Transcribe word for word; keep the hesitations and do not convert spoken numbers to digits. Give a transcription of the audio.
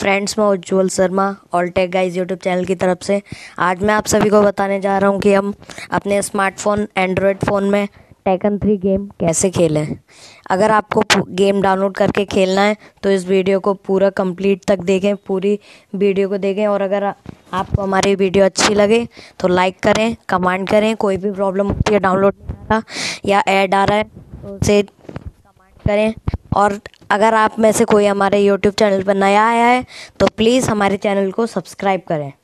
Friends, मैं Ujjwal Sharma All Tech Guys YouTube channel की तरफ से आज मैं आप सभी को बताने जा रहा हूं कि हम अपने स्मार्टफोन एंड्रॉयड फ़ोन में टेकन थ्री गेम कैसे खेलें। अगर आपको गेम डाउनलोड करके खेलना है तो इस वीडियो को पूरा कंप्लीट तक देखें, पूरी वीडियो को देखें। और अगर आपको हमारी वीडियो अच्छी लगे तो लाइक करें, कमेंट करें। कोई भी प्रॉब्लम होती है, डाउनलोड नहीं आ रहा या ऐड आ रहा है तो उसे कमेंट करें। और अगर आप में से कोई हमारे यूट्यूब चैनल पर नया आया है तो प्लीज़ हमारे चैनल को सब्सक्राइब करें।